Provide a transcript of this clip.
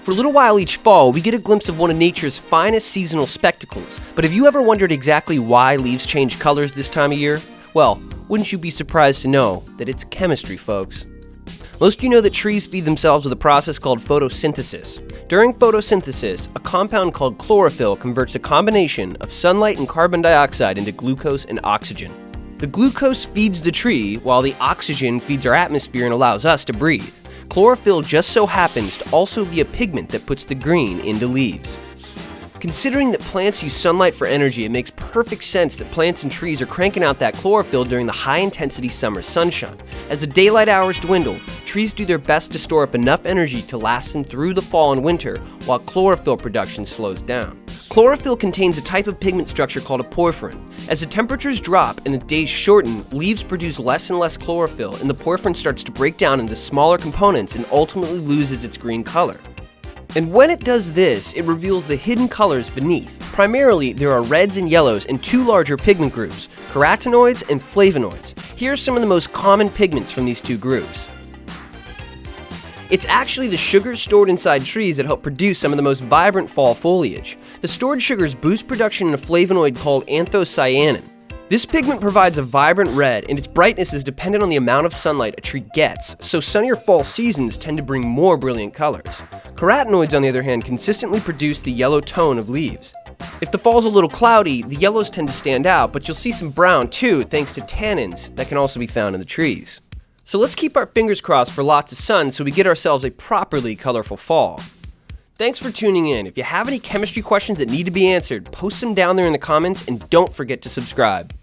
For a little while each fall, we get a glimpse of one of nature's finest seasonal spectacles. But have you ever wondered exactly why leaves change colors this time of year? Well, wouldn't you be surprised to know that it's chemistry, folks? Most of you know that trees feed themselves with a process called photosynthesis. During photosynthesis, a compound called chlorophyll converts a combination of sunlight and carbon dioxide into glucose and oxygen. The glucose feeds the tree, while the oxygen feeds our atmosphere and allows us to breathe. Chlorophyll just so happens to also be a pigment that puts the green into leaves. Considering that plants use sunlight for energy, it makes perfect sense that plants and trees are cranking out that chlorophyll during the high-intensity summer sunshine. As the daylight hours dwindle, trees do their best to store up enough energy to last them through the fall and winter, while chlorophyll production slows down. Chlorophyll contains a type of pigment structure called a porphyrin. As the temperatures drop and the days shorten, leaves produce less and less chlorophyll, and the porphyrin starts to break down into smaller components and ultimately loses its green color. And when it does this, it reveals the hidden colors beneath. Primarily, there are reds and yellows and two larger pigment groups, carotenoids and flavonoids. Here are some of the most common pigments from these two groups. It's actually the sugars stored inside trees that help produce some of the most vibrant fall foliage. The stored sugars boost production in a flavonoid called anthocyanin. This pigment provides a vibrant red, and its brightness is dependent on the amount of sunlight a tree gets, so sunnier fall seasons tend to bring more brilliant colors. Carotenoids, on the other hand, consistently produce the yellow tone of leaves. If the fall's a little cloudy, the yellows tend to stand out, but you'll see some brown too, thanks to tannins that can also be found in the trees. So let's keep our fingers crossed for lots of sun so we get ourselves a properly colorful fall. Thanks for tuning in. If you have any chemistry questions that need to be answered, post them down there in the comments and don't forget to subscribe.